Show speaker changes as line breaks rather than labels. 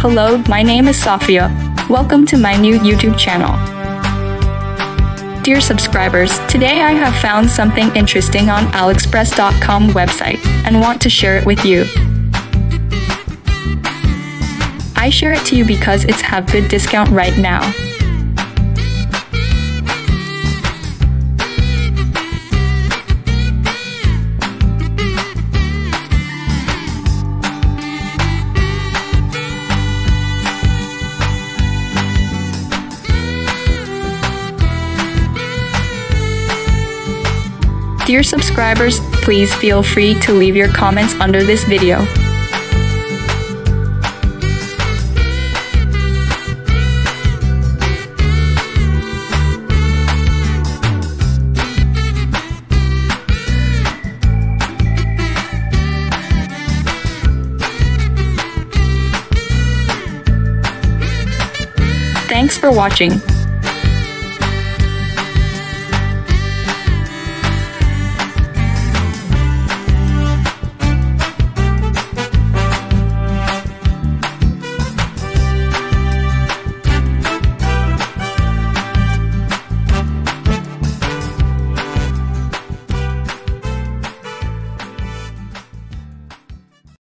Hello, my name is Safia. Welcome to my new YouTube channel. Dear subscribers, today I have found something interesting on AliExpress.com website and want to share it with you. I share it to you because it's have good discount right now. Dear subscribers, please feel free to leave your comments under this video. Thanks for watching.